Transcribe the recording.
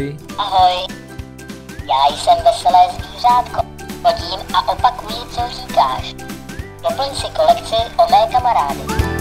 Ahoj. Ahoj, já jsem veselé zvířátko. Chodím a opakuji, co říkáš. Doplň si kolekci o mé kamarády.